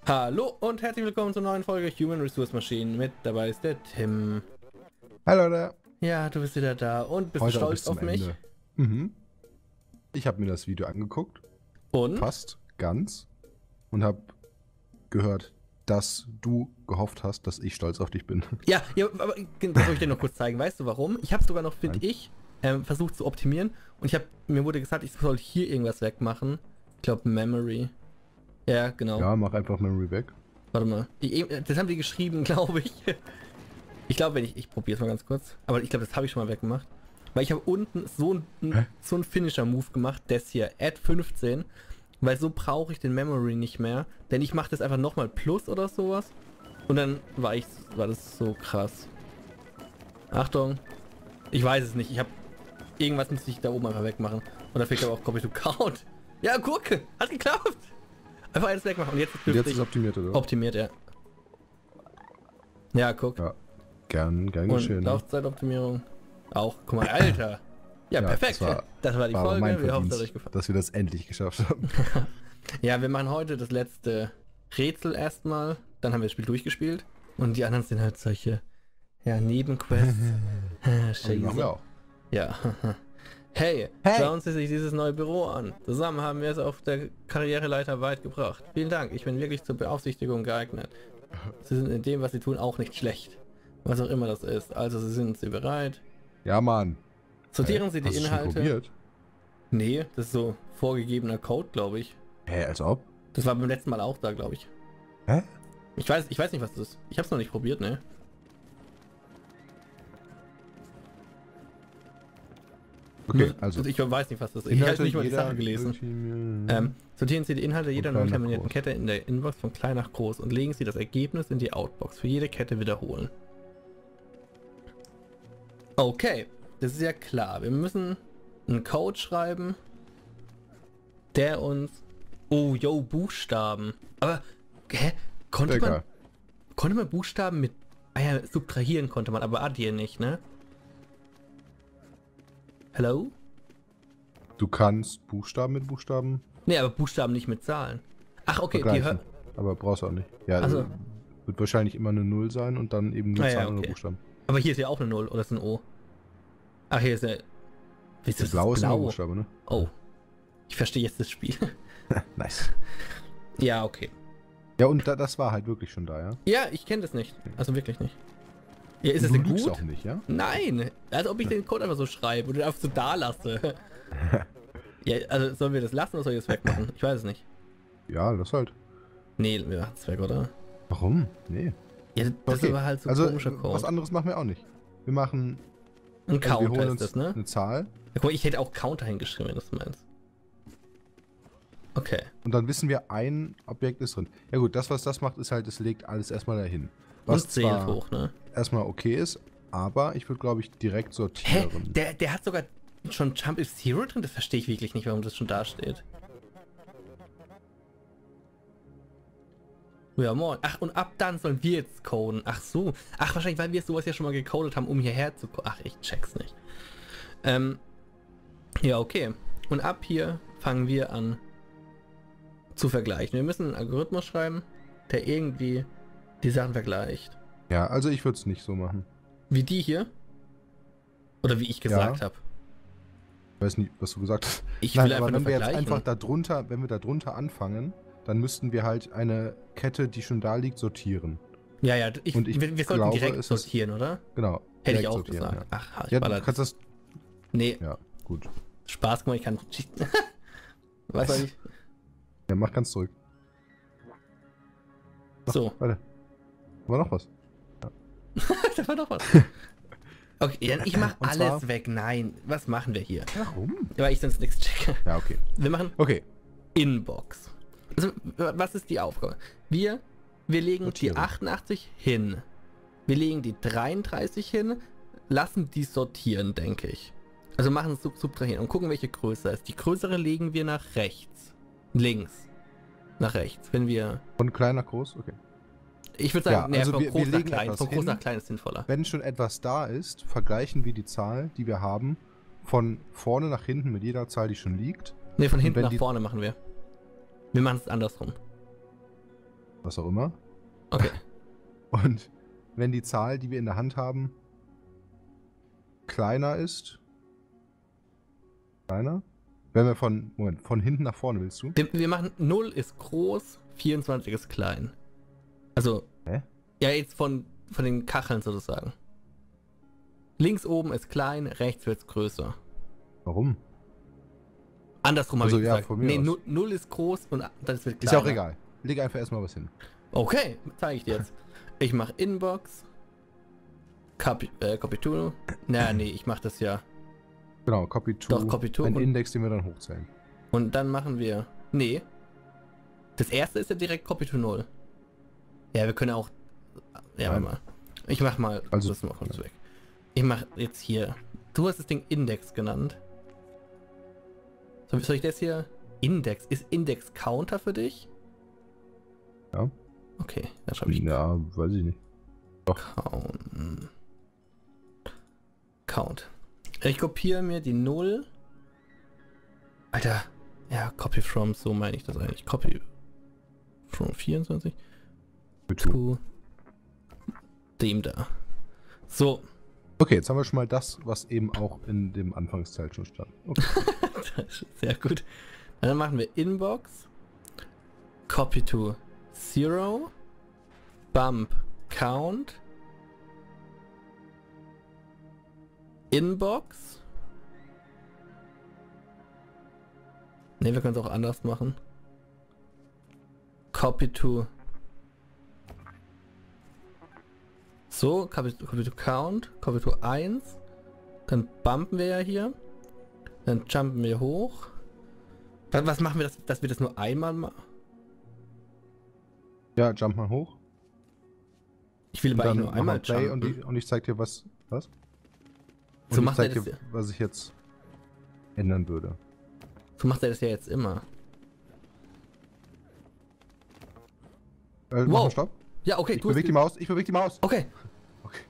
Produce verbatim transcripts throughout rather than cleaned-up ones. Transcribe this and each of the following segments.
Hallo und herzlich willkommen zur neuen Folge Human Resource Machine. Mit dabei ist der Tim. Hallo da. Ja, du bist wieder da und bist Heute du bis stolz zum auf mich? Ende. Mhm. Ich habe mir das Video angeguckt. Und? Fast ganz. Und habe gehört, dass du gehofft hast, dass ich stolz auf dich bin. Ja, ja, aber das wollte ich dir noch kurz zeigen. Weißt du warum? Ich habe sogar noch, finde ich, ähm, versucht zu optimieren. Und ich habe mir wurde gesagt, ich soll hier irgendwas wegmachen. Ich glaube Memory. Ja, genau. Ja, mach einfach Memory weg. Warte mal. Ich, das haben die geschrieben, glaube ich. Ich glaube, wenn ich, ich probiere es mal ganz kurz. Aber ich glaube, das habe ich schon mal weggemacht. Weil ich habe unten so ein, so ein Finisher-Move gemacht, das hier, Add fünfzehn. Weil so brauche ich den Memory nicht mehr. Denn ich mache das einfach nochmal Plus oder sowas. Und dann war ich, war das so krass. Achtung. Ich weiß es nicht. Ich habe irgendwas müsste ich da oben einfach wegmachen. Und da fehlt aber auch Copy to Count. Ja, guck. Hat geklappt. Einfach alles wegmachen. Und jetzt, Und jetzt ist es optimiert, oder? Optimiert, ja. Ja, guck. Ja. Gern, gern Und geschehen. Laufzeitoptimierung. Auch, guck mal, Alter. Ja, Ja, perfekt. das war- das war die War Folge. mein Wir hoffen, es hat Verdienst, euch gefallen. dass wir das endlich geschafft haben. Ja, wir machen heute das letzte Rätsel erstmal. Dann haben wir das Spiel durchgespielt. Und die anderen sind halt solche, ja, Nebenquests. Aber die machen wir auch. Ja. Hey, Hey. schauen Sie sich dieses neue Büro an. Zusammen haben wir es auf der Karriereleiter weit gebracht. Vielen Dank, ich bin wirklich zur Beaufsichtigung geeignet. Sie sind in dem, was Sie tun, auch nicht schlecht. Was auch immer das ist. Also Sie sind Sie bereit. Ja, Mann. Sortieren Hä? Sie die Hast du schon Inhalte. probiert? Nee, das ist so vorgegebener Code, glaube ich. Hä, als ob? Das war beim letzten Mal auch da, glaube ich. Hä? Ich weiß, ich weiß nicht, was das ist. Ich habe es noch nicht probiert, ne? Okay, also. Ich weiß nicht, was das ist. Ich habe nicht mal die jeder Sache gelesen. Multi- Ähm, sortieren Sie die Inhalte jeder klein neu nach terminierten groß. Kette in der Inbox von klein nach groß und legen Sie das Ergebnis in die Outbox. Für jede Kette wiederholen. Okay, das ist ja klar. Wir müssen einen Code schreiben, der uns... Oh, yo, Buchstaben. Aber, hä? Konnte man, Egal. konnte man Buchstaben mit... Ah ja, subtrahieren konnte man, aber addieren nicht, ne? Hello? Du kannst Buchstaben mit Buchstaben Ne, aber Buchstaben nicht mit Zahlen. Ach, okay, die vergleichen. hör... Aber brauchst du auch nicht. Ja, Also- äh, wird wahrscheinlich immer eine Null sein und dann eben nur Ah ja, Zahlen okay. oder Buchstaben. Aber hier ist ja auch eine Null oder ist ein O. Ach, hier ist ja... Wieso Das Blau ist immer Buchstabe, ne? Oh. Ich verstehe jetzt das Spiel. Nice. Ja, okay. Ja, und da, das war halt wirklich schon da, ja? Ja, ich kenne das nicht. Also wirklich nicht. Ja, ist es du denn lügst gut? auch nicht, ja? Nein. Als ob ich den Code einfach so schreibe oder einfach so da lasse. Ja, also sollen wir das lassen oder soll ich das wegmachen? Ich weiß es nicht. Ja, das halt. Nee, wir machen es weg, oder? Warum? Nee. Ja, das Okay. war halt so Also, komischer was Code. anderes machen wir auch nicht. Wir machen, Ein also wir Counter holen ist uns das, ne? eine Zahl Ja, guck mal, ich hätte auch Counter hingeschrieben, wenn du das meinst. Okay. und dann wissen wir, ein Objekt ist drin. Ja gut, das, was das macht, ist halt, es legt alles erstmal dahin. Was Und zählt zwar hoch, ne? erstmal okay ist, aber ich würde, glaube ich, direkt Hä? sortieren. Der, der hat sogar schon Jump is Zero drin? Das verstehe ich wirklich nicht, warum das schon da steht. Ja, moin. Ach, und ab dann sollen wir jetzt coden. Ach so. Ach, wahrscheinlich, weil wir sowas ja schon mal gecodet haben, um hierher zu coden. Ach, ich check's nicht. Ähm, ja, okay. Und ab hier fangen wir an zu vergleichen. Wir müssen einen Algorithmus schreiben, der irgendwie die Sachen vergleicht. Ja, also ich würde es nicht so machen. Wie die hier? Oder wie ich gesagt Ja. habe. Ich weiß nicht, was du gesagt hast. Ich Nein, will aber einfach wenn nur wir jetzt vergleichen. einfach da drunter, wenn wir da drunter anfangen, dann müssten wir halt eine Kette, die schon da liegt, sortieren. Ja, ja, ich, Und ich wir, wir sollten glaube, direkt es ist- sortieren, oder? Genau. Hätte ich direkt auch sortieren, gesagt. Ja, Ach, ich ja baller du kannst das. Nee, Ja, gut. Spaß, guck mal, ich kann cheaten. Was soll ich? Ja, mach ganz zurück. Mach, So. Warte. Aber noch was. Da war doch was. Okay, dann ich mach Und alles zwar- weg. Nein, was machen wir hier? Warum? Weil ich sonst nichts checke. Ja, okay. Wir machen Okay. Inbox. Also, was ist die Aufgabe? Wir, wir legen Sortieren. die achtundachtzig hin. Wir legen die dreiunddreißig hin, lassen die sortieren, denke ich. Also machen es sub subtrahieren und gucken, welche größer ist. Die größere legen wir nach rechts. Links. Nach rechts. Wenn wir... Von klein nach groß? Okay. Ich würde sagen, Ja, nee, also von wir- groß wir nach legen klein. etwas Von groß hin. nach klein ist sinnvoller. Wenn schon etwas da ist, vergleichen wir die Zahl, die wir haben, von vorne nach hinten mit jeder Zahl, die schon liegt. Ne, von Und hinten wenn nach die- vorne machen wir. Wir machen es andersrum. was auch immer. Okay. Und wenn die Zahl, die wir in der Hand haben, kleiner ist. Kleiner? Wenn wir von, Moment, von hinten nach vorne willst du? Wir, wir machen null ist groß, vierundzwanzig ist klein. Also, Hä? ja, jetzt von, von den Kacheln sozusagen. Links oben ist klein, rechts wird es größer. Warum? Andersrum habe Also, ich ja, gesagt. von mir Nee, aus. null, null ist groß und das wird kleiner. Ist ja auch egal. Leg einfach erstmal was hin. Okay, zeige ich dir jetzt. Ich mache Inbox. Copy, äh, Copy to. Na, nee, ich mache das ja. Genau, Copy to. Doch, Copy to Ein und- Index, den wir dann hochzählen. Und dann machen wir. Nee. Das erste ist ja direkt Copy to null. Ja, wir können auch. Ja, warte Nein. mal. Ich mach mal. Also- das mal kurz weg. Ich mach jetzt hier. Du hast das Ding Index genannt. So, soll ich das hier? Index. Ist Index Counter für dich? Ja. Okay, dann schreibe ich Ja, weiß ich nicht. Count. Count. Ich kopiere mir die null. Alter. Ja, copy from, so meine ich das eigentlich. Copy from vierundzwanzig to dem da. So. Okay, jetzt haben wir schon mal das, was eben auch in dem Anfangsteil schon stand. Okay. Das ist sehr gut. Dann machen wir Inbox. Copy to zero. Bump count. Inbox. Ne, wir können es auch anders machen. Copy to. So, copy, copy to count. Copy to eins. Dann bumpen wir ja hier. Dann jumpen wir hoch. Was, was machen wir, dass, dass wir das nur einmal machen? Ja, jump mal hoch. Ich will Und aber dann eigentlich nur mach einmal mal Play und jumpen. ich, und ich zeig dir was. Was? Und So ich macht er zeig das dir, ja. was ich jetzt ändern würde. So macht er das ja jetzt immer. Äh, mach Wow. mal Stopp. Ja, okay, Ich du hast beweg die ge- Maus, ich beweg die Maus. Okay. Okay.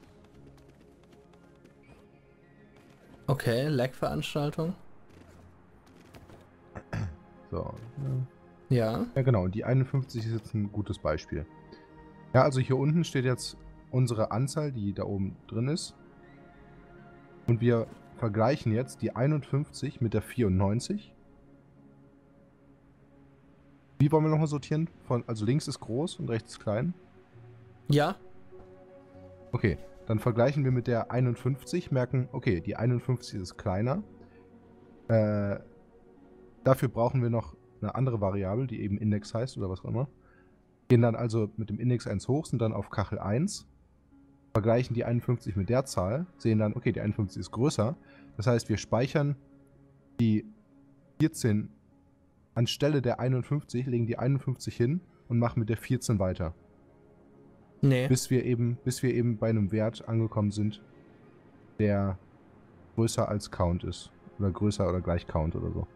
Okay, Lag-Veranstaltung. So. Ja. Ja, genau. Und die einundfünfzig ist jetzt ein gutes Beispiel. Ja, also hier unten steht jetzt unsere Anzahl, die da oben drin ist. Und wir vergleichen jetzt die einundfünfzig mit der vierundneunzig. Wie wollen wir nochmal sortieren? Von, also links ist groß und rechts ist klein. Ja. Okay, dann vergleichen wir mit der einundfünfzig, merken, okay, die einundfünfzig ist kleiner. Äh, dafür brauchen wir noch eine andere Variable, die eben Index heißt oder was auch immer. Gehen dann also mit dem Index eins hoch, sind dann auf Kachel eins, vergleichen die einundfünfzig mit der Zahl, sehen dann, okay, die einundfünfzig ist größer. Das heißt, wir speichern die vierzehn anstelle der einundfünfzig, legen die einundfünfzig hin und machen mit der vierzehn weiter. Nee. Bis wir eben, bis wir eben bei einem Wert angekommen sind, der größer als Count ist. Oder größer oder gleich Count oder so.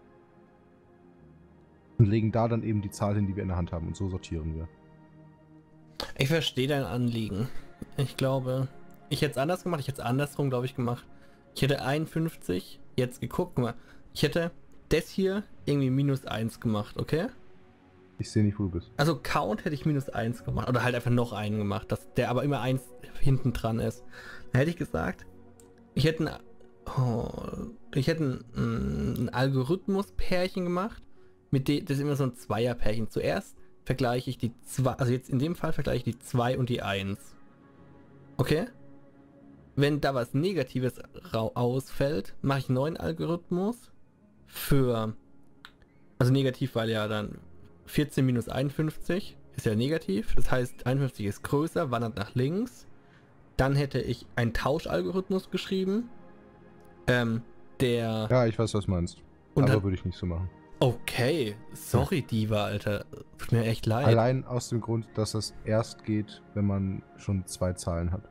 Und legen da dann eben die Zahl hin, die wir in der Hand haben. Und so sortieren wir. Ich verstehe dein Anliegen. Ich glaube, ich hätte es anders gemacht. Ich hätte es andersrum, glaube ich, gemacht. Ich hätte einundfünfzig jetzt geguckt. Guck mal, ich hätte das hier irgendwie minus eins gemacht, okay? Ich sehe nicht, wo du bist. Also Count hätte ich minus eins gemacht. Oder halt einfach noch einen gemacht, dass der aber immer eins hinten dran ist. Dann hätte ich gesagt, ich hätte ein, oh, ich hätte ein, ein Algorithmus-Pärchen gemacht. Mit dem, das ist immer so ein Zweier-Pärchen. Zuerst vergleiche ich die zwei, also jetzt in dem Fall vergleiche ich die zwei und die eins. Okay? Wenn da was Negatives ausfällt, mache ich einen neuen Algorithmus für, also negativ, weil ja dann vierzehn minus einundfünfzig ist ja negativ, das heißt einundfünfzig ist größer, wandert nach links. Dann hätte ich einen Tauschalgorithmus geschrieben, ähm, der... Ja, ich weiß, was du meinst. Und Aber dann, würde ich nicht so machen. okay, sorry Diva, Alter, tut mir echt leid. Allein aus dem Grund, dass das erst geht, wenn man schon zwei Zahlen hat.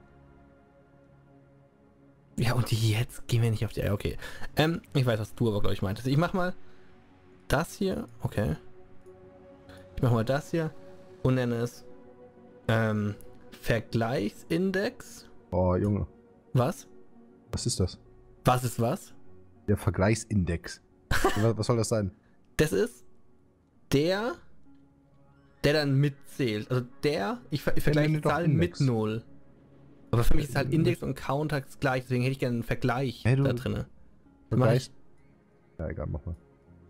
Ja, und jetzt gehen wir nicht auf die... Ja, okay. Ähm, ich weiß, was du aber, glaube ich, meintest. Ich mach mal das hier. Okay. Ich mach mal das hier und nenne es ähm, Vergleichsindex. Oh, Junge. Was? Was ist das? Was ist was? Der Vergleichsindex. was, was soll das sein? Das ist der der dann mitzählt. Also der, ich, ver ich vergleiche nenne die doch Zahlen mit Index. null. Aber für mich ist halt Äh, Index und Count halt gleich, deswegen hätte ich gerne einen Vergleich Hey, du- da drin. Vergleich. Ja, egal, mach mal.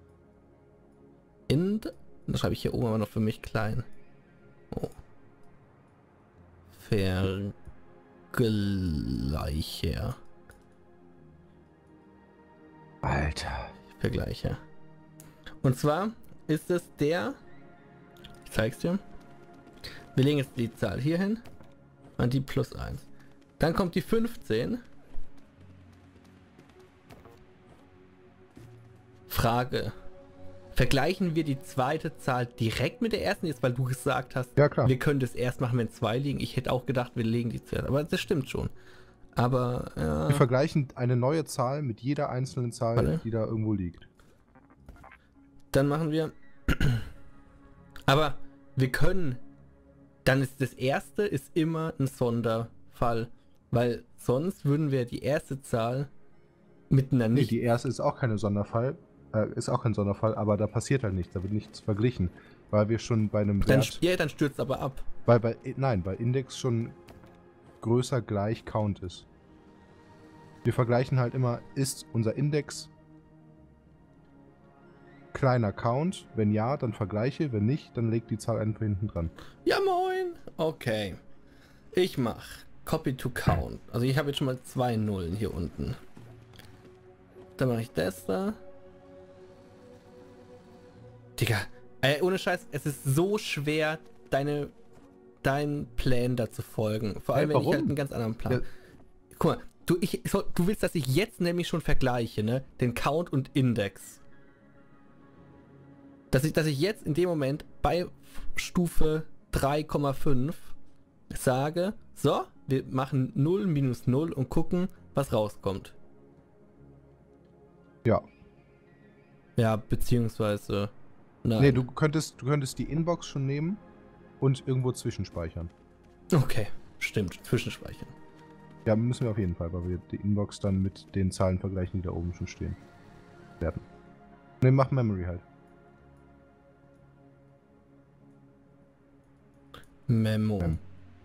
Int, das schreibe ich hier oben aber noch für mich klein. Oh. Vergleiche. Alter. Vergleiche. Und zwar ist es der, ich zeig's dir. Wir legen jetzt die Zahl hier hin und die plus eins. Dann kommt die fünfzehn. Frage. Vergleichen wir die zweite Zahl direkt mit der ersten jetzt, weil du gesagt hast, Ja, klar. wir können das erst machen, wenn zwei liegen. Ich hätte auch gedacht, wir legen die zuerst. Aber das stimmt schon. Aber, ja. Wir vergleichen eine neue Zahl mit jeder einzelnen Zahl, Warte. die da irgendwo liegt. Dann machen wir. Aber wir können. Dann ist das erste ist immer ein Sonderfall. Weil sonst würden wir die erste Zahl miteinander Nee, nicht. die erste ist auch keine Sonderfall. Äh, ist auch kein Sonderfall, aber da passiert halt nichts. Da wird nichts verglichen. Weil wir schon bei einem Dann, Wert. ja, dann stürzt aber ab. Weil bei. Nein, bei Index schon größer gleich Count ist. Wir vergleichen halt immer, ist unser Index kleiner Count? Wenn ja, dann vergleiche. Wenn nicht, dann legt die Zahl einfach hinten dran. Ja, moin. Okay. Ich mach Copy to Count. Also ich habe jetzt schon mal zwei Nullen hier unten. Dann mache ich das da. Digga. Ey, ohne Scheiß, es ist so schwer, deine deinen Plan da zu folgen. Vor allem, Hey, wenn ich warum? halt einen ganz anderen Plan. Ja. Guck mal, du, ich, so, du willst, dass ich jetzt nämlich schon vergleiche, ne? Den Count und Index. Dass ich, dass ich jetzt in dem Moment bei Stufe drei Komma fünf sage, so, wir machen null minus null und gucken, was rauskommt. Ja. Ja, beziehungsweise. Nein. Nee, du könntest, du könntest die Inbox schon nehmen und irgendwo zwischenspeichern. Okay, stimmt. Zwischenspeichern. Ja, müssen wir auf jeden Fall, weil wir die Inbox dann mit den Zahlen vergleichen, die da oben schon stehen. Werden. Ne, mach Memory halt. Memo. Mem.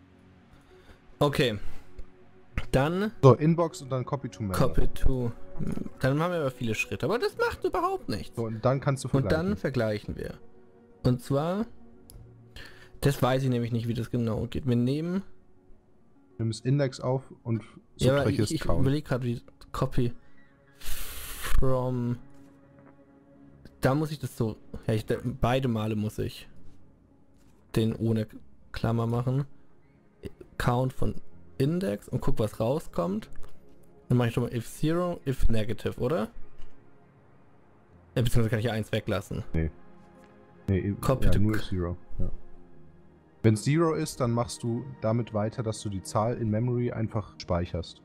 Okay. Dann So, Inbox und dann Copy to Memo. Copy to. Dann haben wir aber viele Schritte, aber das macht überhaupt nichts. So, und dann kannst du Und vergleichen. dann vergleichen wir. Und zwar, das weiß ich nämlich nicht, wie das genau geht. Wir nehmen, Nimm das Index auf und ja, aber ich, subtrahierst ich Count. überlege gerade, wie Copy from, da muss ich das so, ja, ich, beide Male muss ich den ohne Klammer machen. Count von Index und guck, was rauskommt. Dann mache ich schon mal if zero, if negative, oder? Ja, beziehungsweise kann ich ja eins weglassen. Nee, Copy ja, to- nur Zero. Ja. Wenn es Zero ist, dann machst du damit weiter, dass du die Zahl in Memory einfach speicherst.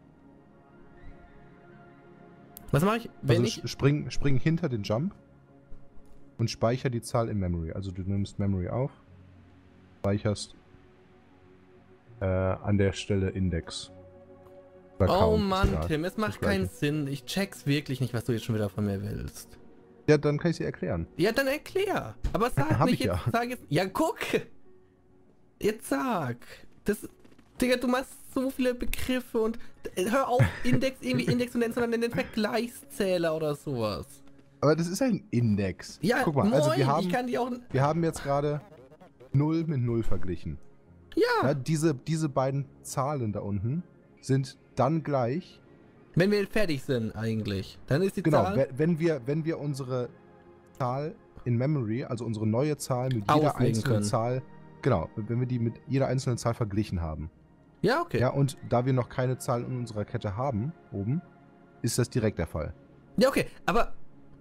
Was mache ich, wenn also ich... spring, spring hinter den Jump und speicher die Zahl in Memory. Also du nimmst Memory auf, speicherst äh, an der Stelle Index. Oder Oh Count, ist Mann, egal. Tim, es Das macht Gleiche. keinen Sinn. Ich check's wirklich nicht, was du jetzt schon wieder von mir willst. Ja, dann kann ich sie erklären. Ja, dann erklär. Aber sag Hab nicht ich jetzt, ja. sag jetzt. Ja, guck! Jetzt sag. Das. Digga, du machst so viele Begriffe und. Hör auf, Index irgendwie Index zu nennen, sondern nenn den Vergleichszähler oder sowas. Aber das ist ein Index. Ja, Guck mal, moin, also wir haben, ich kann die auch. wir haben jetzt gerade null mit null verglichen. Ja, Ja, diese, diese beiden Zahlen da unten sind dann gleich. wenn wir fertig sind eigentlich. Dann ist die Genau, Zahl. we- wenn wir, wenn wir unsere Zahl in Memory, also unsere neue Zahl mit jeder Auslegen einzelnen können. Zahl, genau, wenn wir die mit jeder einzelnen Zahl verglichen haben. Ja, okay. Ja, und da wir noch keine Zahl in unserer Kette haben, oben, ist das direkt der Fall. Ja, okay, aber.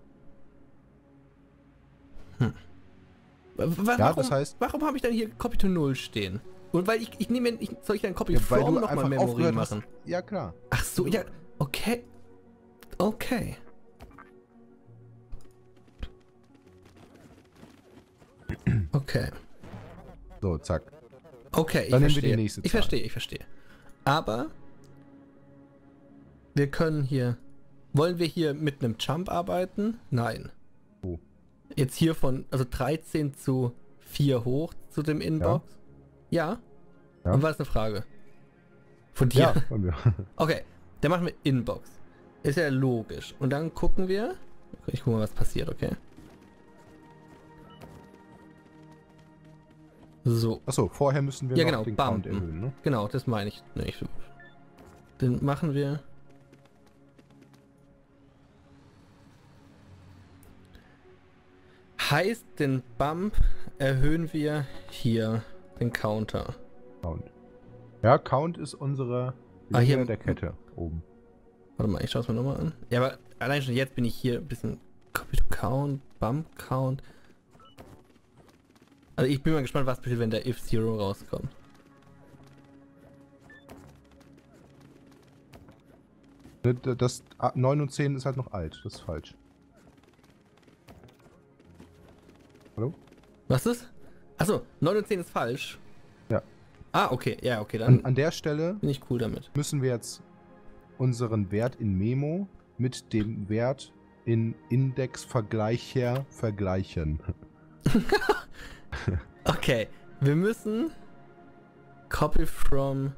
Hm. Wa- wa- Ja, warum, das heißt- warum habe ich dann hier Copy to null stehen? Und weil ich, ich nehme, ich, soll ich dann Copy Ja, weil from du nochmal einfach Memory aufgehört hast- machen? Ja, klar. Ach so, ja, okay. Okay. Okay. So, zack. Okay, ich Dann nehmen wir verstehe. die nächste Ich Zahl. verstehe, ich verstehe. Aber wir können hier. Wollen wir hier mit einem Jump arbeiten? Nein. Wo? Jetzt hier von, also dreizehn zu vier hoch zu dem Inbox? Ja? Ja. Und was ist eine Frage? Von dir? Ja, bei mir. Okay, dann machen wir Inbox. Ist ja logisch. Und dann gucken wir. Ich gucke mal, was passiert, okay? So. Achso, vorher müssen wir Ja, noch genau, den bumpen. Count erhöhen, ne? Genau, das meine ich nicht. Den machen wir. Heißt, den Bump erhöhen wir hier den Counter. Count. Ja, Count ist unsere Ah, hier- Linie der Kette oben. Warte mal, ich schaue es mir nochmal an. Ja, aber allein schon jetzt bin ich hier ein bisschen Copy to Count, Bump Count. Also ich bin mal gespannt, was passiert, wenn der If Zero rauskommt. Ne, d- Das ah, neun und zehn ist halt noch alt, das ist falsch. Hallo? Was ist? Achso, neun und zehn ist falsch. Ja. Ah, okay, ja, okay, dann An, an der Stelle bin ich cool damit. müssen wir jetzt unseren Wert in Memo mit dem Wert in Indexvergleicher vergleichen. Okay, wir müssen Copy from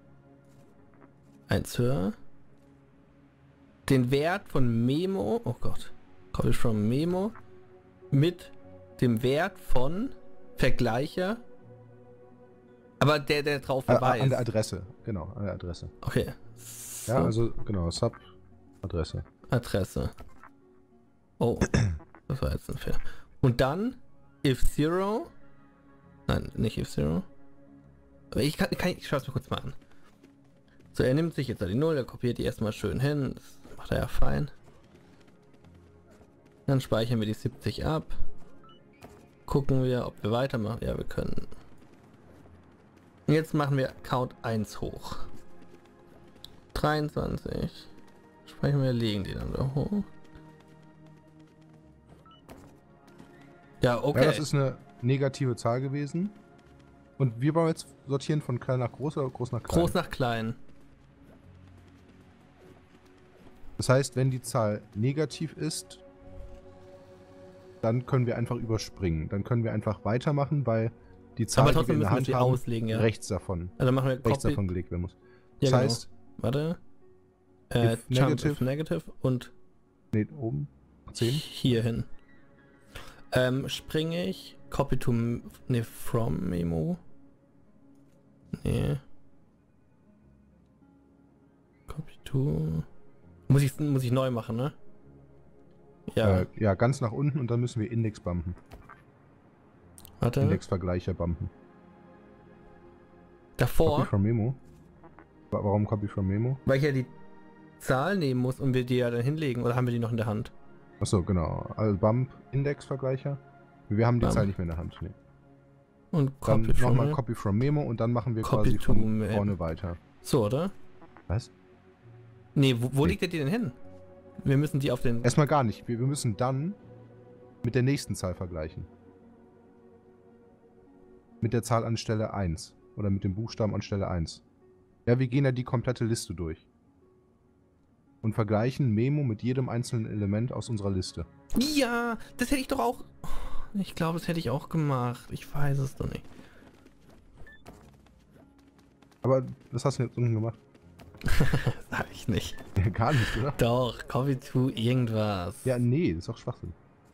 eins höher. Den Wert von Memo, oh Gott, Copy from Memo mit dem Wert von Vergleicher. Aber der, der drauf Äh, dabei an der ist. Adresse, genau, an der Adresse. Okay. Ja, So, also genau, Sub-Adresse. Adresse. Oh, das war jetzt ein Fehler. Und dann if zero. Nein, nicht if zero. Aber ich kann, kann ich schaue es mir kurz mal an. So, er nimmt sich jetzt die null, er kopiert die erstmal schön hin. Das macht er ja fein. Dann speichern wir die siebzig ab. Gucken wir, ob wir weitermachen. Ja, wir können. Und jetzt machen wir Count eins hoch. dreiundzwanzig. Speichern wir, legen die dann da hoch. Ja, okay. Ja, das ist eine negative Zahl gewesen. Und wir wollen jetzt sortieren von klein nach groß oder groß nach klein? Groß nach klein. Das heißt, wenn die Zahl negativ ist, dann können wir einfach überspringen. Dann können wir einfach weitermachen, weil die Zahl, Aber die wir trotzdem in der müssen wir Hand sie haben, auslegen, ja. rechts davon, Also machen wir rechts Copy. davon gelegt werden muss. Ja, Das genau. heißt, Warte. Äh, if jump negative- if negative und nee, oben, zehn. hier hin. Ähm, springe ich. Copy to. Ne, from Memo. Nee. Copy to. Muss ich, muss ich neu machen, ne? Ja. Äh, ja, ganz nach unten und dann müssen wir Index bumpen. Warte. Indexvergleicher bumpen. Davor, Copy from Memo. Wa- Warum Copy from Memo? weil ich ja die Zahl nehmen muss und wir die ja dann hinlegen. Oder haben wir die noch in der Hand? Achso, genau. Also Bump, Indexvergleicher. Wir haben die Bump. Zahl nicht mehr in der Hand. Nee. Und Dann Copy from. nochmal Copy from Memo und dann machen wir Copy quasi to von Memo. vorne weiter. So, oder? Was? Nee, wo, wo Nee. liegt der die denn hin? Wir müssen die auf den. Erstmal gar nicht. Wir, wir müssen dann mit der nächsten Zahl vergleichen. Mit der Zahl an Stelle eins. Oder mit dem Buchstaben an Stelle eins. Ja, wir gehen ja die komplette Liste durch. Und vergleichen Memo mit jedem einzelnen Element aus unserer Liste. Ja, das hätte ich doch auch. Ich glaube, das hätte ich auch gemacht. Ich weiß es doch nicht. Aber was hast du jetzt unten gemacht? Sag ich nicht. Ja, gar nicht, oder? Doch, Copy to irgendwas. Ja, nee, das ist doch Schwachsinn.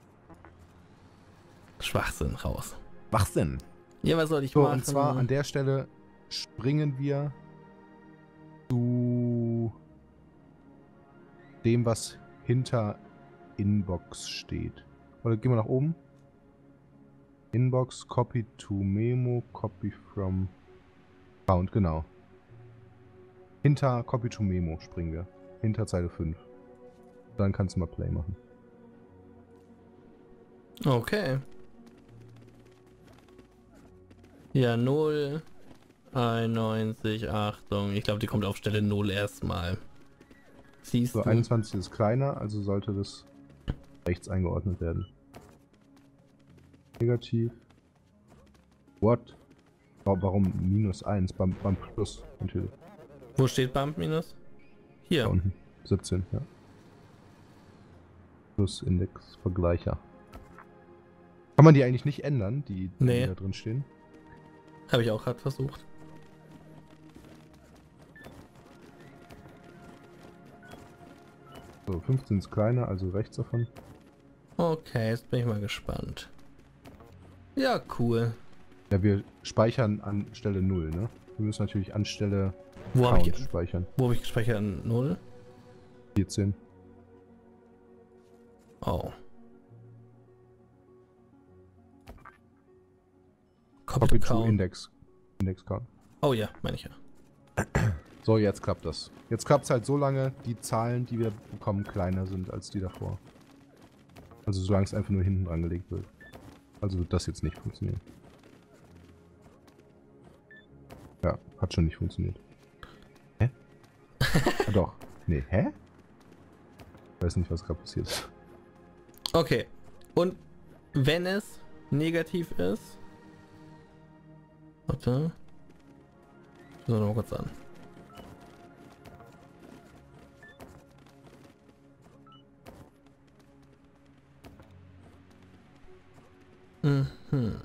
Schwachsinn raus. Schwachsinn. Ja, was soll ich So, machen? und zwar an der Stelle springen wir zu dem, was hinter Inbox steht. Oder gehen wir nach oben? Inbox, Copy to Memo, Copy from Count, genau. Hinter Copy to Memo springen wir. Hinter Zeile fünf. Dann kannst du mal Play machen. Okay. Ja, null. einundneunzig, Achtung. Ich glaube, die kommt auf Stelle null erstmal. Siehst So, du? einundzwanzig ist kleiner, also sollte das rechts eingeordnet werden. Negativ. What? Wa- Warum minus eins? Beim, beim Plus natürlich. Wo steht Bump minus? Hier. Da unten. siebzehn, ja. Plus Index Vergleicher. Kann man die eigentlich nicht ändern, die, die Nee. da drin stehen? Habe ich auch gerade versucht. So, fünfzehn ist kleiner, also rechts davon. Okay, jetzt bin ich mal gespannt. Ja, cool. Ja, wir speichern an Stelle null, ne? Wir müssen natürlich an Stelle Wo habe Count ich, speichern. wo habe ich gespeichert? null? vierzehn. Oh. Copy Copy to count. Index. Index Count. Oh ja, meine ich ja. So, jetzt klappt das. Jetzt klappt es halt so lange, die Zahlen, die wir bekommen, kleiner sind als die davor. Also solange es einfach nur hinten dran gelegt wird. Also wird das jetzt nicht funktionieren. Ja, hat schon nicht funktioniert. Hä? Ah, doch. Nee, hä? Ich weiß nicht, was gerade passiert ist. Okay. Und wenn es negativ ist. Warte. So, noch mal kurz an. Mhm.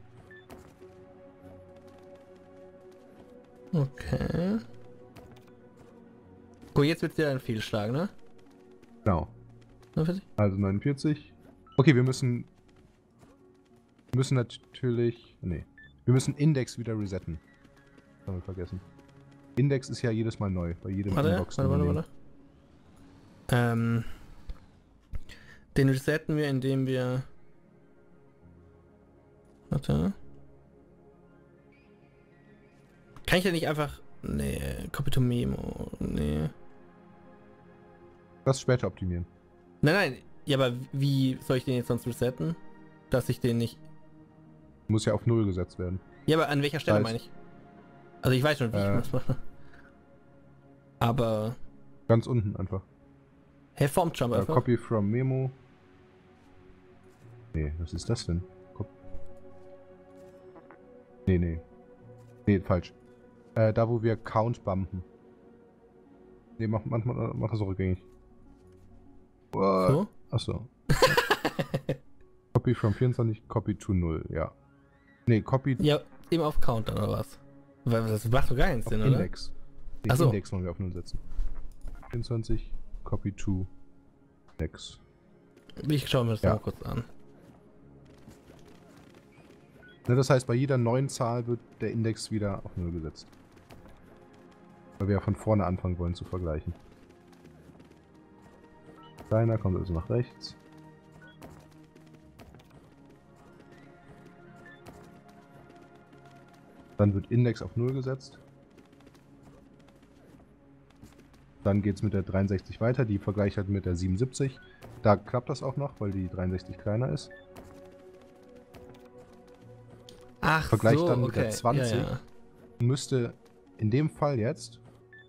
Okay. Gut, jetzt wird wieder ein Fehlschlag, ne? Genau. neunundvierzig? Also neunundvierzig. Okay, wir müssen... Wir müssen natürlich... Nee. Wir müssen Index wieder resetten. Das haben wir vergessen. Index ist ja jedes Mal neu, bei jedem Warte, Inbox. warte, warte, warte. Ähm, den resetten wir, indem wir... Warte. Kann ich ja nicht einfach... Nee, Copy to Memo. Nee. Das später optimieren. Nein, nein. Ja, aber wie soll ich den jetzt sonst resetten? Dass ich den nicht... Muss ja auf null gesetzt werden. Ja, aber an welcher Stelle heißt- meine ich? Also ich weiß schon, wie Äh. ich das mache. Aber... Ganz unten einfach. Hä, Form Jump Äh, einfach? Copy from Memo. Nee, was ist das denn? Cop nee, nee. Nee, falsch. Äh, da wo wir Count bumpen. Nee, mach, mach, mach, mach das auch rückgängig. What? So? Achso. Copy from vierundzwanzig, Copy to null, ja. Nee, Copy Ja, eben auf Count dann, oder was? Weil das macht doch gar keinen auf Sinn, oder? Index. Den Ach so. Index wollen wir auf null setzen. vierundzwanzig, Copy to Index. Ich schaue mir das Ja. mal kurz an. Ne, das heißt, bei jeder neuen Zahl wird der Index wieder auf null gesetzt. Weil wir ja von vorne anfangen wollen zu vergleichen. Kleiner kommt also nach rechts. Dann wird Index auf null gesetzt. Dann geht es mit der dreiundsechzig weiter, die vergleicht halt mit der siebenundsiebzig. Da klappt das auch noch, weil die dreiundsechzig kleiner ist. Ach Vergleich so, dann mit okay. der zwanzig. Ja, ja. Müsste in dem Fall jetzt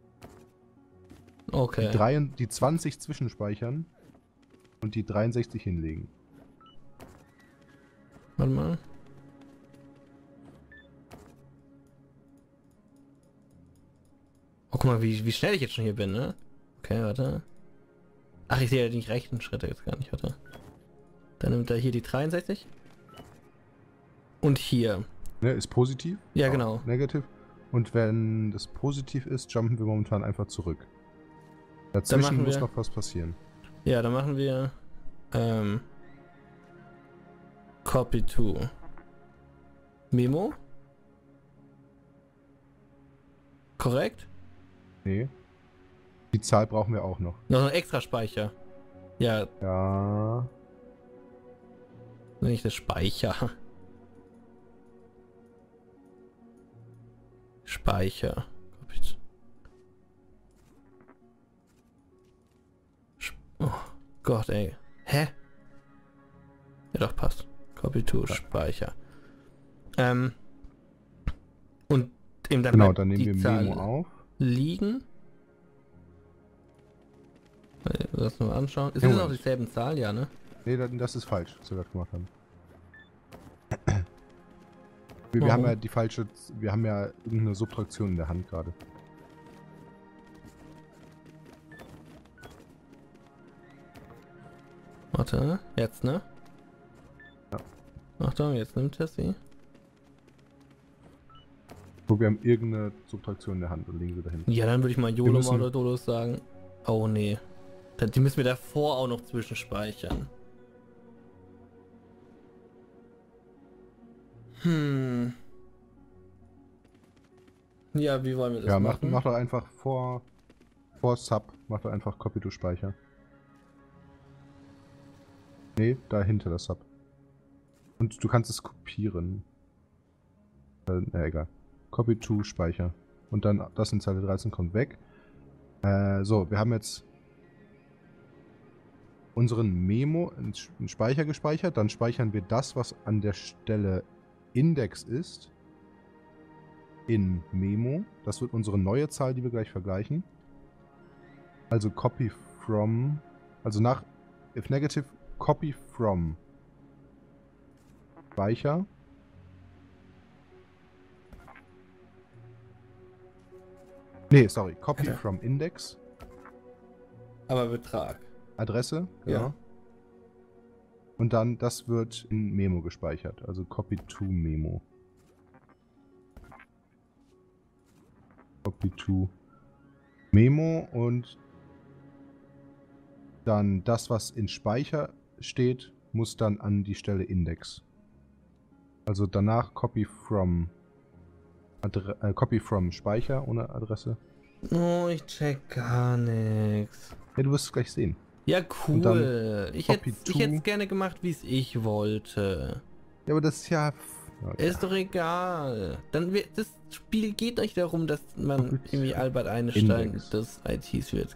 Okay. die, drei, die zwanzig zwischenspeichern und die dreiundsechzig hinlegen. Warte mal. Oh, guck mal, wie, wie schnell ich jetzt schon hier bin, ne? Okay, warte. Ach, ich sehe ja die rechten Schritte jetzt gar nicht, warte. Dann nimmt er hier die dreiundsechzig. Und hier. Ne, ist positiv. Ja, auch genau. Negativ. Und wenn das positiv ist, jumpen wir momentan einfach zurück. Dazwischen machen muss wir- noch was passieren. Ja, dann machen wir ähm, Copy to Memo. Korrekt? Nee. Die Zahl brauchen wir auch noch. Noch ein extra Speicher. Ja, Ja. nicht das Speicher. Speicher. Copy to- Sp- Oh Gott, ey. Hä? Ja, doch, passt. Copy to Ja. Speicher. Ähm. Und eben dann Genau, bleibt dann nehmen die wir Zahl Memo auf. liegen. Äh, Lass mal anschauen. Ist Ja, das noch Moment. dieselben Zahl? Ja, ne? Nee, da- das ist falsch, was wir gerade gemacht haben. Wir, wir Warum? haben ja die falsche, wir haben ja irgendeine Subtraktion in der Hand gerade. Warte, jetzt, ne? Ja. Achtung, jetzt nimmt er sie. Wo wir haben irgendeine Subtraktion in der Hand und legen sie dahin. Ja, dann würde ich mal Wir YOLO müssen- oder Dolos sagen. Oh nee. Da- Die müssen wir davor auch noch zwischenspeichern. Hm. Ja, wie wollen wir das Ja, mach, machen? mach doch einfach vor, vor Sub, mach doch einfach Copy to Speicher. Nee, dahinter das Sub. Und du kannst es kopieren. Äh, na egal. Copy to Speicher. Und dann das in Zeile dreizehn kommt weg. Äh, so, wir haben jetzt unseren Memo in Sch- in Speicher gespeichert. Dann speichern wir das, was an der Stelle Index ist, in Memo. Das wird unsere neue Zahl, die wir gleich vergleichen. Also copy from, also nach if negative, copy from Speicher. Nee, sorry, copy Ja. from Index, Aber Betrag. Adresse, genau. Ja. Und dann, das wird in Memo gespeichert, also copy to Memo. Copy to Memo und dann das, was in Speicher steht, muss dann an die Stelle Index. Also danach copy from Adre äh, copy from Speicher ohne Adresse. Oh, ich check gar nichts. Ja, du wirst es gleich sehen. Ja, Und dann cool. Ich hätte Copy ich to. hätt's gerne gemacht, wie es ich wollte. Ja, aber das ist ja... Okay. Ist doch egal. Dann wird, das Spiel geht nicht darum, dass man Copy irgendwie Albert Einstein Index. des I Ts wird.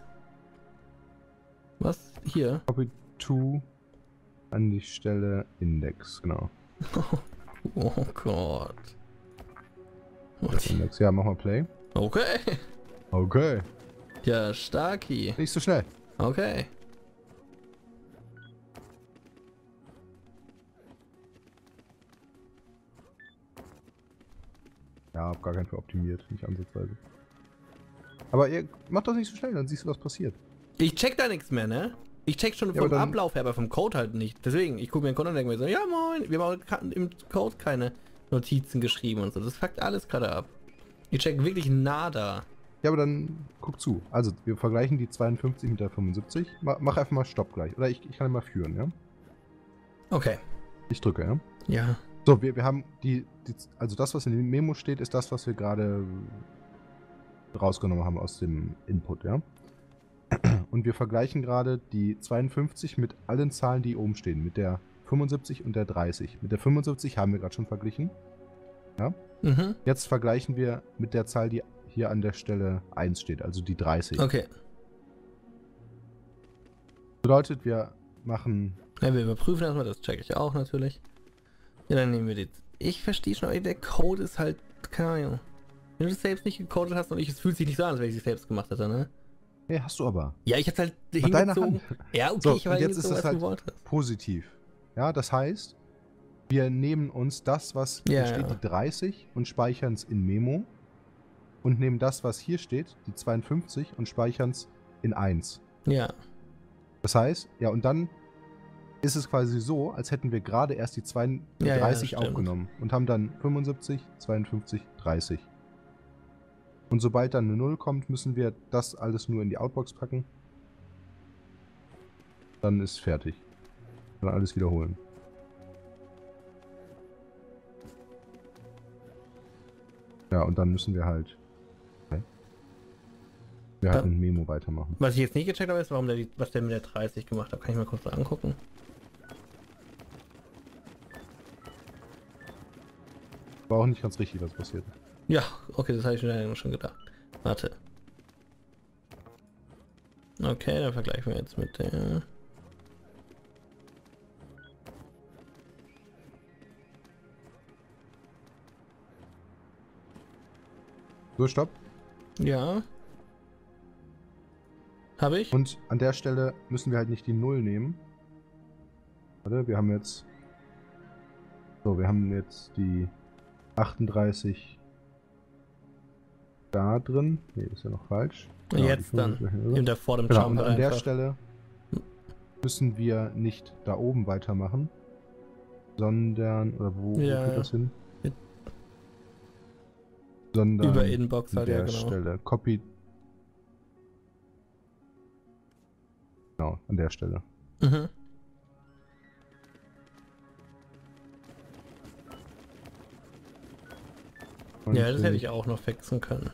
Was? Hier? Copy to an die Stelle Index, genau. Oh Gott. Das Index. Ja, mach mal Play. Okay. Okay. Ja, starki. Nicht so schnell. Okay. Ja, hab gar keinen für optimiert, nicht ansatzweise. Aber ihr macht das nicht so schnell, dann siehst du, was passiert. Ich check da nichts mehr, ne? Ich check schon Ja, vom aber dann- Ablauf her, aber vom Code halt nicht. Deswegen, ich gucke mir den Code an und denke mir so, ja moin, wir haben auch im Code keine Notizen geschrieben und so. Das fuckt alles gerade ab. Ich check wirklich nada. Ja, aber dann guck zu. Also, wir vergleichen die zweiundfünfzig mit der fünfundsiebzig. Ma mach einfach mal Stopp gleich. Oder ich, ich kann mal führen, ja? Okay. Ich drücke, ja? Ja. So, wir, wir haben die, die... Also das, was in dem Memo steht, ist das, was wir gerade rausgenommen haben aus dem Input, ja? Und wir vergleichen gerade die zweiundfünfzig mit allen Zahlen, die oben stehen. Mit der fünfundsiebzig und der dreißig. Mit der fünfundsiebzig haben wir gerade schon verglichen. Ja? Mhm. Jetzt vergleichen wir mit der Zahl, die hier an der Stelle eins steht, also die dreißig. Okay. Bedeutet, wir machen... Ja, wir überprüfen erstmal, das checke ich auch natürlich. Ja, dann nehmen wir die. Ich verstehe schon, aber der Code ist halt, keine Ahnung. Wenn du das selbst nicht gecodet hast und ich, es fühlt sich nicht so an, als wenn ich es selbst gemacht hätte, ne? Hey, hast du aber. Ja, ich hab's halt Nach deiner hingezogen. Hand. Ja, okay, So, ich war und jetzt ist hingezogen, es was halt du wolltest. positiv. Ja, das heißt, wir nehmen uns das, was Ja, hier steht, ja. die dreißig, und speichern es in Memo. Und nehmen das, was hier steht, die zweiundfünfzig, und speichern es in eins. Ja. Das heißt, ja, und dann ist es quasi so, als hätten wir gerade erst die Ja, ja, zweiunddreißig stimmt. aufgenommen und haben dann fünfundsiebzig, zweiundfünfzig, dreißig. Und sobald dann eine null kommt, müssen wir das alles nur in die Outbox packen. Dann ist fertig. Dann alles wiederholen. Ja, und dann müssen wir halt... Okay. Wir halt Ja. ein Memo weitermachen. Was ich jetzt nicht gecheckt habe, ist, warum der, die- was der mit der dreißig gemacht hat. Kann ich mal kurz angucken. War auch nicht ganz richtig, was passiert. Ja, okay, das habe ich mir schon gedacht. Warte. Okay, dann vergleichen wir jetzt mit der... So, stopp. Ja. Habe ich? Und an der Stelle müssen wir halt nicht die null nehmen. Warte, wir haben jetzt... So, wir haben jetzt die achtunddreißig da drin. Nee, ist ja noch falsch. Genau, Jetzt die dann. fünfundsiebzig. Hinter vor dem Genau, und Jumper an der einfach. Stelle müssen wir nicht da oben weitermachen, sondern, oder wo, Ja, wo geht das hin? mit- Sondern Über Inbox an halt, der ja genau. Stelle. Copy. Genau, an der Stelle. Mhm. Und Ja, das hätte ich äh, auch noch fixen können.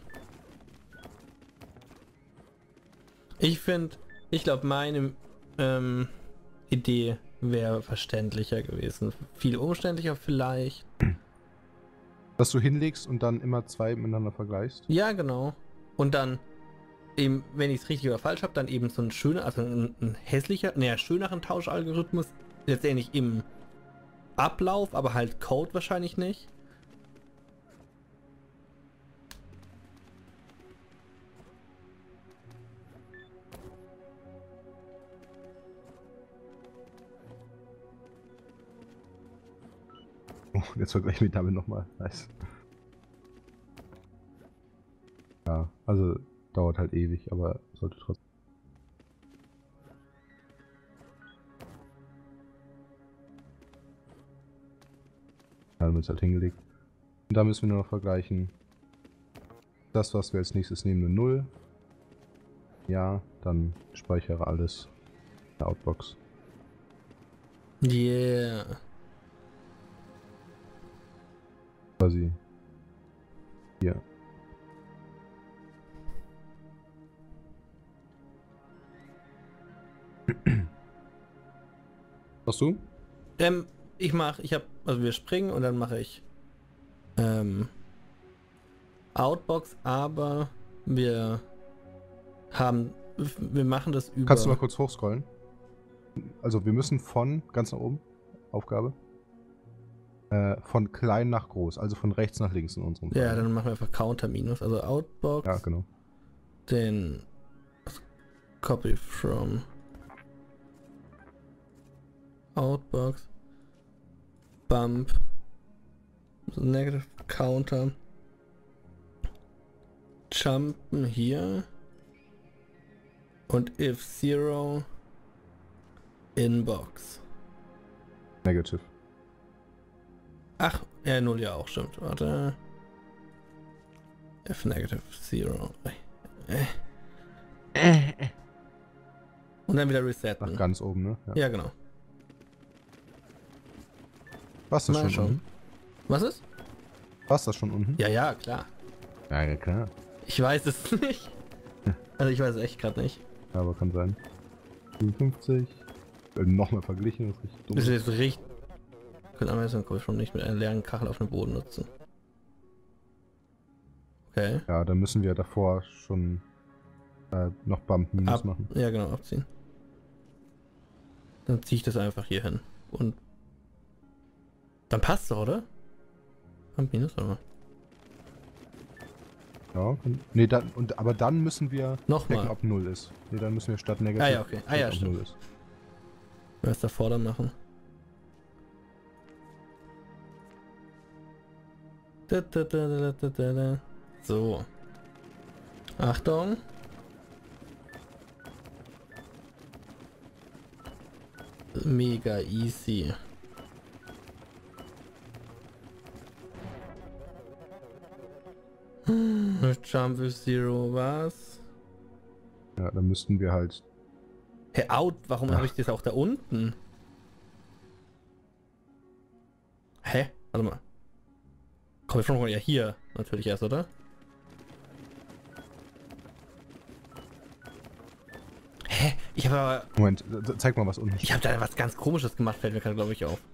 Ich finde, ich glaube, meine ähm, Idee wäre verständlicher gewesen. Viel umständlicher vielleicht. dass du hinlegst und dann immer zwei miteinander vergleichst. Ja, genau. Und dann eben, wenn ich es richtig oder falsch habe, dann eben so ein schöner, also ein, ein hässlicher, naja, schöneren Tauschalgorithmus. Letztendlich im Ablauf, aber halt Code wahrscheinlich nicht. Oh, jetzt vergleichen wir damit nochmal. Nice. Ja, also dauert halt ewig, aber sollte trotzdem. Ja, dann wird es halt hingelegt. Und da müssen wir nur noch vergleichen. Das, was wir als nächstes nehmen, eine null. Ja, dann speichere alles in der Outbox. Yeah. Quasi. Hier. Hast du? Ähm, ich mache, ich habe, also wir springen und dann mache ich ähm, Outbox, aber wir haben, wir machen das über... Kannst du mal kurz hochscrollen? Also wir müssen von, ganz nach oben, Aufgabe, äh, von klein nach groß, also von rechts nach links in unserem Fall. Ja, dann machen wir einfach Counter minus, also Outbox, Ja, genau. den Copy from Outbox, Bump, Negative Counter, Jumpen hier und if zero Inbox. Negative. Ach, ja, null ja auch, stimmt. Warte. F negative zero. Und dann wieder resetten. Nach ganz oben, ne? Ja. Ja, genau. War's das Mal schon schauen. unten? Was ist? War's das schon unten? Ja, ja, klar. Ja, ja, klar. Ich weiß es nicht. Also ich weiß es echt gerade nicht. Ja, aber kann sein. fünfundfünfzig. Äh, Nochmal verglichen, das ist richtig dumm. Das ist jetzt richtig. Können Anweisungen komme ich schon nicht mit einer leeren Kachel auf dem Boden nutzen. Okay. Ja, dann müssen wir davor schon äh, noch Bump Minus Ab, machen. ja, genau, abziehen. Dann ziehe ich das einfach hier hin. Und dann passt doch, oder? Bump minus, oder? Ja, und, nee, dann, und, aber dann müssen wir Nochmal. checken, ob null ist. Nee, dann müssen wir statt negativ Ah ja, okay. Ah ja, checken, ob stimmt. null ist. Wir es davor dann machen. Da, da, da, da, da, da, da. So. Achtung. Mega easy. Jump with Zero, was? Ja, dann müssten wir halt. Hey, out, warum habe ich das auch da unten? Hä? Warte mal. Komm, schon ja hier natürlich erst, oder? Hä? Ich habe aber... Moment, zeig mal was unten. Ich habe da was ganz Komisches gemacht, fällt mir gerade, glaube ich, auf.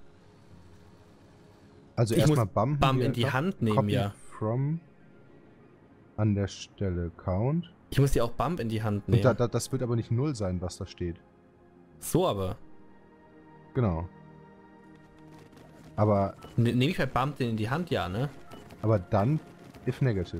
Also ich erstmal muss Bump Bump in die Hand nehmen, Copy ja. From an der Stelle Count. Ich muss die auch Bump in die Hand Und nehmen. da, da, das wird aber nicht null sein, was da steht. So aber. Genau. Aber, Ne, nehme ich bei Bump den in die Hand, ja, ne? aber dann if negative.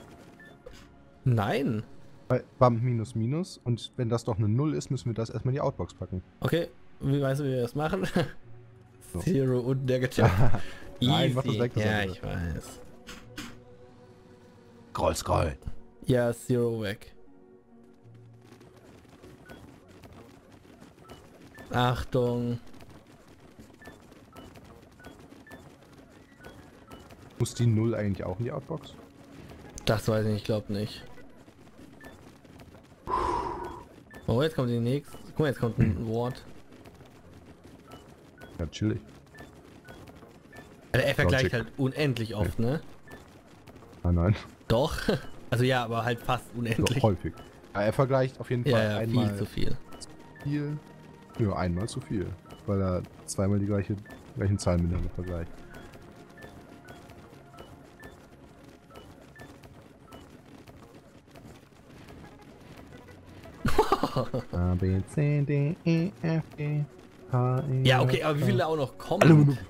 Nein. Weil Bump minus minus und wenn das doch eine null ist, müssen wir das erstmal in die Outbox packen. Okay, wie weißt du, wie wir das machen? So. Zero und Negative. Nein, mach das weg, das Ja, andere. ich weiß. Scroll, scroll. Ja, Zero weg. Achtung. Muss die null eigentlich auch in die Outbox? Das weiß ich nicht, ich glaube nicht. Oh, jetzt kommt die nächste. Guck mal, jetzt kommt ein Wort. Ja, chillig. Also er vergleicht Logic. halt unendlich oft, ne? Nein, nein. Doch. Also ja, aber halt fast unendlich. Doch, häufig. Ja, er vergleicht auf jeden Fall Ja, ja, einmal viel zu viel. viel. Ja, einmal zu viel. Weil er zweimal die gleiche, gleichen Zahlen miteinander vergleicht. A, B, C, D, E, F, G, H, I, Ja, okay, aber wie viele auch noch kommen? Alle Minuten.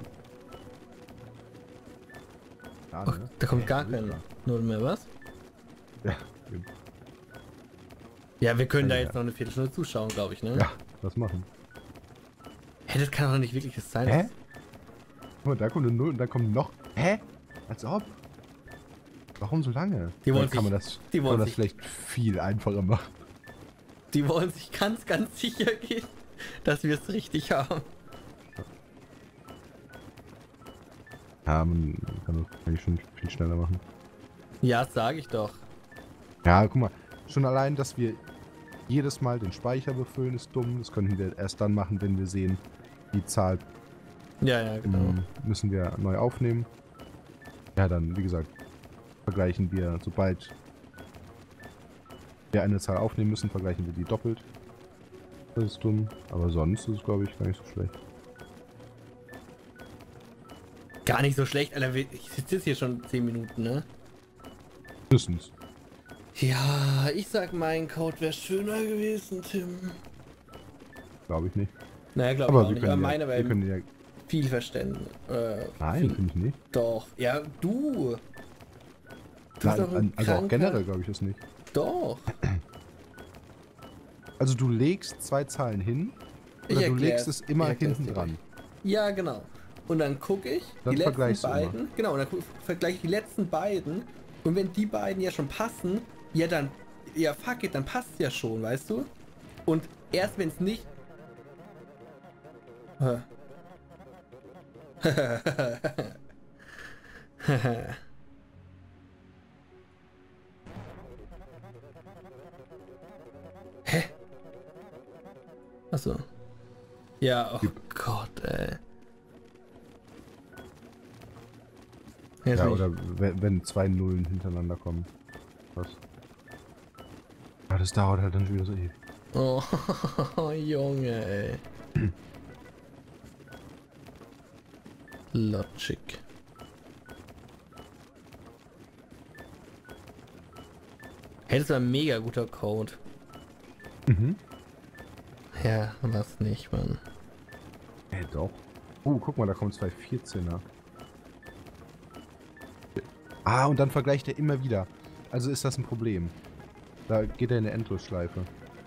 Ja, Oh, ne? da kommt Ja, gar ist kein klar. Null mehr, was? Ja, eben. Ja, wir können da Ja, jetzt ja. noch eine Viertelstunde zuschauen, glaube ich, ne? Ja, das machen. Hä, das kann doch nicht wirklich das sein. Hä? Guck mal, da kommt eine Null und dann kommt noch. Hä? Als ob. Warum so lange? Die wollen Dann kann sich- man das, die kann wollen man das sich- vielleicht viel einfacher machen. Die wollen sich ganz, ganz sicher gehen, dass wir es richtig haben. Ja, man kann das eigentlich schon viel schneller machen. Ja, sage ich doch. Ja, guck mal. Schon allein, dass wir jedes Mal den Speicher befüllen, ist dumm. Das könnten wir erst dann machen, wenn wir sehen, die Zahl Ja, ja, genau. ähm, müssen wir neu aufnehmen. Ja, dann, wie gesagt, vergleichen wir, sobald wir eine Zahl aufnehmen müssen, vergleichen wir die doppelt. Das ist dumm, aber sonst ist es, glaube ich, gar nicht so schlecht. Gar nicht so schlecht, Alter. wir- Ich sitze jetzt hier schon zehn Minuten, ne? Mindestens. Ja, ich sag, mein Code wäre schöner gewesen, Tim. Glaube ich nicht. Naja, glaube ich Aber auch wir nicht. Aber können, meine ja, wir wäre können ja... viel Verständnis. Äh, Nein, viel, finde ich nicht. doch. Ja, du. Du bist Nein, doch ein an, also auch kranker- generell glaube ich das nicht. Doch. Also du legst zwei Zahlen hin, Ich oder du erklär's. legst es immer Ich erklär's hinten dir dran. Ja, genau. Und dann gucke ich Dann die letzten vergleichst du immer. beiden. Genau, und dann guck- vergleiche ich die letzten beiden. Und wenn die beiden ja schon passen, ja dann, ja fuck it, dann passt ja schon, weißt du? Und erst wenn es nicht. Hä? Hä? Achso. Ja, oh Gib. Gott, ey. Jetzt Ja, bin ich- oder wenn, wenn zwei Nullen hintereinander kommen. Was? Ja, das dauert halt dann schon wieder so ewig. Oh, Junge, ey. Logic. Hey, das war ein mega guter Code. Mhm. Ja, was nicht, Mann. Äh, doch. Oh, guck mal, da kommen zwei vierzehner. Ah, und dann vergleicht er immer wieder. Also ist das ein Problem. Da geht er in eine Endlosschleife.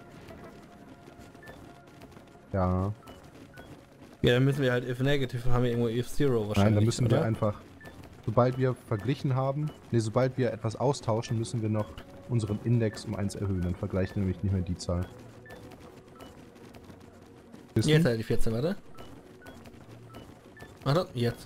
Ja. Ja, dann müssen wir halt if negative, haben wir irgendwo if zero wahrscheinlich. Nein, dann müssen wir oder? einfach, sobald wir verglichen haben, ne, sobald wir etwas austauschen, müssen wir noch unseren Index um eins erhöhen. Dann vergleichen wir nämlich nicht mehr die Zahl. Wissen? Jetzt halt die vierzehn, warte. Warte, jetzt.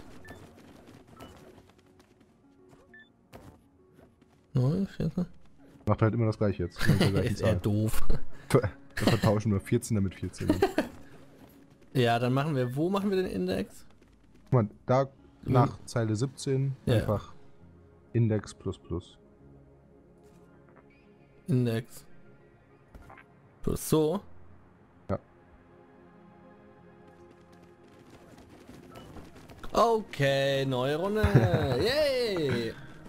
neun, vierzehn. Macht halt immer das gleiche jetzt. Immer mit der gleichen Ist er Zahl. doof. Wir vertauschen nur vierzehner mit vierzehn. Ja, dann machen wir, wo machen wir den Index? Guck mal, da nach Zeile siebzehn Ja. einfach Index plus plus. Index. Plus so. Ja. Okay, neue Runde. Yay!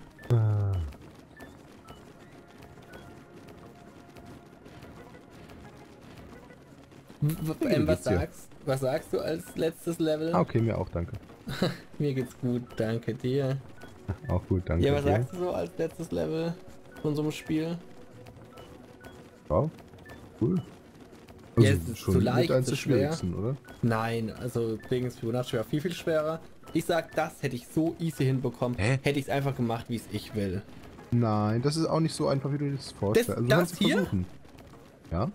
W- w- ähm, was geht's dir? sagst, was sagst du als letztes Level? Ah, okay, mir auch, danke. Mir geht's gut, danke dir. Auch gut, danke. Ja, was dir. sagst du so als letztes Level von so einem Spiel? Wow, cool. Ja, es ist zu leicht, mit eins zu der schwer. schwierigsten, oder? Nein, also wegen Fibonacci war viel, viel schwerer. Ich sag, das hätte ich so easy hinbekommen, Hä? hätte ich es einfach gemacht, wie es ich will. Nein, das ist auch nicht so einfach, wie du dir das vorstellst. Das- also, du das kannst es hier? versuchen. Ja?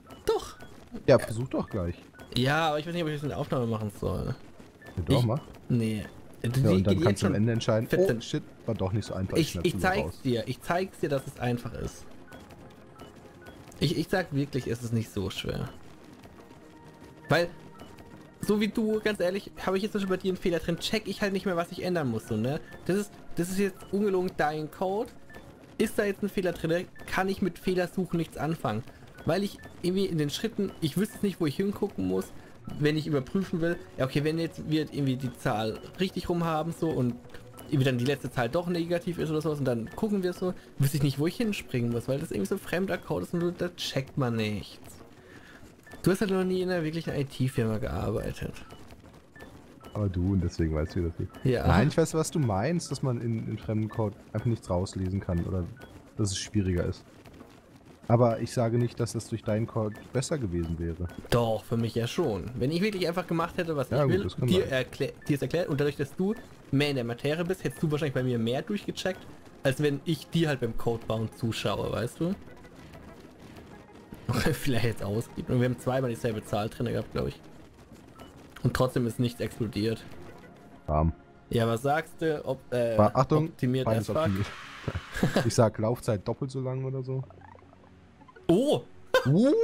Doch. Ja, versuch doch gleich. Ja, aber ich weiß nicht, ob ich das in der Aufnahme machen soll. Ja, doch, Ich- mach. Nee. Die Ja, und dann geht kannst du am schon Ende entscheiden, vierzehn. oh shit, war doch nicht so einfach. Ich, schnapp ich lieber zeig's raus. dir. Ich zeig's dir, dass es einfach ist. Ich, ich sag wirklich, es ist nicht so schwer. Weil, so wie du, ganz ehrlich, habe ich jetzt zum Beispiel bei dir einen Fehler drin, check ich halt nicht mehr, was ich ändern muss, so, ne? Das ist, das ist jetzt ungelogen dein Code. Ist da jetzt ein Fehler drin, kann ich mit Fehlersuchen nichts anfangen. Weil ich irgendwie in den Schritten, ich wüsste nicht, wo ich hingucken muss, wenn ich überprüfen will, ja okay, wenn jetzt wir irgendwie die Zahl richtig rum haben, so, und irgendwie dann die letzte Zahl doch negativ ist oder sowas, und dann gucken wir so, wüsste ich nicht, wo ich hinspringen muss, weil das irgendwie so ein fremder Code ist und da checkt man nichts. Du hast halt noch nie in einer wirklichen I T-Firma gearbeitet. Aber du, und deswegen weißt du, wie das geht. Ja. Nein, ich weiß, was du meinst, dass man in, in fremden Code einfach nichts rauslesen kann oder dass es schwieriger ist. Aber ich sage nicht, dass das durch deinen Code besser gewesen wäre. Doch, für mich ja schon. Wenn ich wirklich einfach gemacht hätte, was Ja, ich gut, will, das kann dir, sein. erklär, dir es erklärt, und dadurch, dass du mehr in der Materie bist, hättest du wahrscheinlich bei mir mehr durchgecheckt, als wenn ich dir halt beim Codebauen zuschaue, weißt du? Vielleicht jetzt ausgibt. Und wir haben zweimal dieselbe Zahl drin gehabt, glaube ich. Und trotzdem ist nichts explodiert. Bam. Ja, was sagst du? Ob, äh, Aber Achtung, optimiert beides as fuck? optimiert. Ich sag Laufzeit doppelt so lang oder so. Oh! Uh,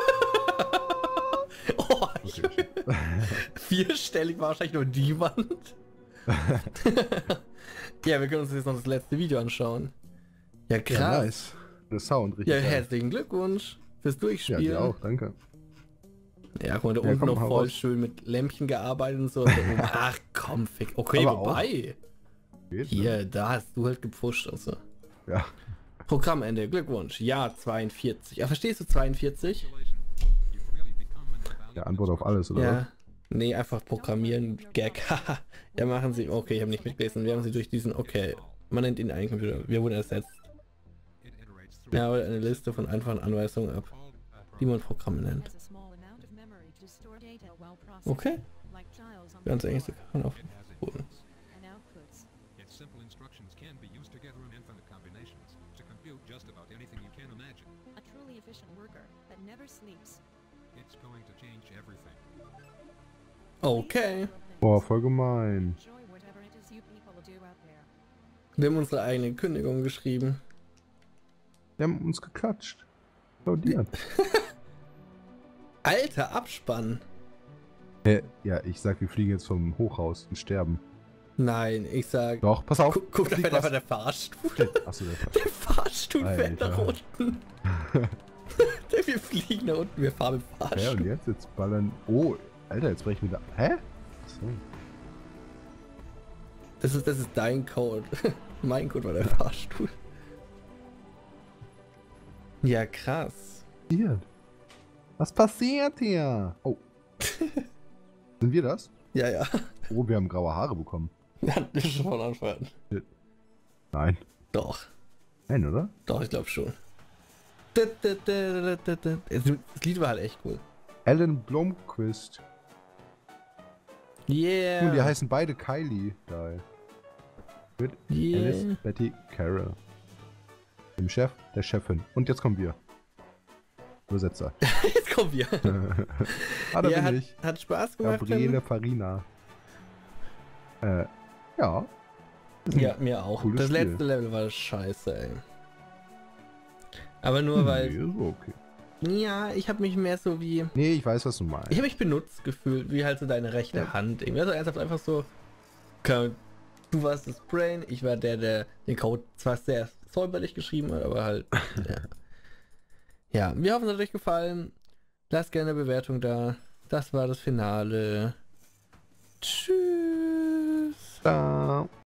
Oh, ich, okay. vierstellig war wahrscheinlich nur die Wand. Ja, wir können uns jetzt noch das letzte Video anschauen. Ja, krass. Ja, nice. Der Sound richtig Ja, geil. herzlichen Glückwunsch fürs Ja, Durchspielen. dir auch, danke. Ja, guck mal, da Ja, unten komm, noch hau voll raus. schön mit Lämpchen gearbeitet und so. Und da oben- Ach komm, fick. Okay, Aber wobei. Geht, ne? Hier, da hast du halt gepusht. Also. Ja. Programmende, Glückwunsch. Ja, zweiundvierzig. Ja, verstehst du zweiundvierzig? Ja, Antwort auf alles, oder Ja. Nee, einfach programmieren. Gag. Haha. Ja, machen sie. Okay, ich habe nicht mitgelesen. Wir haben sie durch diesen. Okay. Man nennt ihn einen Computer. Wir wurden ersetzt. Ja, aber eine Liste von einfachen Anweisungen ab, die man Programme nennt. Okay. Ganz eng ist kann auf Boden. Simple instructions can be used together in infinite combinations to compute just about anything you can imagine. A truly efficient worker that never sleeps. It's going to change everything. Okay. Boah, voll gemein. Enjoy whatever it is you people do out there. Wir haben unsere eigene Kündigung geschrieben. Die haben uns geklatscht. Applaudiert. Alter, Abspann. Äh, ja, ich sag, wir fliegen jetzt vom Hochhaus und sterben. Nein, ich sag. Doch, pass auf. Guck, guck da fliegt fährt einfach was. der Fahrstuhl. Achso, der Fahrstuhl. Der Fahrstuhl fährt nach Alter. unten. Wir fliegen nach unten, wir fahren im Ja, und Fahrstuhl. jetzt? Jetzt ballern. Oh, Alter, jetzt brechen wir da. Hä? So. Das ist, das ist dein Code. Mein Code war der Fahrstuhl. Ja, krass. Passiert. Was passiert hier? Oh. Sind wir das? Ja, ja. Oh, wir haben graue Haare bekommen. Hatten wir schon von Anfang an. Nein. Doch. Nein, oder? Doch, ich glaube schon. Das Lied war halt echt cool. Alan Blomqvist. Yeah. Und die heißen beide Kylie. Geil. Mit Yeah. Alice, Betty, Carol. Dem Chef, der Chefin. Und jetzt kommen wir. Übersetzer. Jetzt kommen wir. Ah, da Ja, bin hat, ich. hat Spaß gemacht. Gabriele Farina. Äh, ja. Das ist ein Ja, mir auch. Cooles Das Spiel. letzte Level war scheiße, ey. Aber nur weil... Nee, so okay. Ja, ich habe mich mehr so wie... Nee, ich weiß, was du meinst. Ich habe mich benutzt gefühlt, wie halt so deine rechte Ja. Hand. Irgendwie. Also ernsthaft einfach so... Okay, du warst das Brain, ich war der, der den Code zwar sehr säuberlich geschrieben hat, aber halt... ja. Ja, wir hoffen, es hat euch gefallen. Lasst gerne eine Bewertung da. Das war das Finale. Tschüss. Da.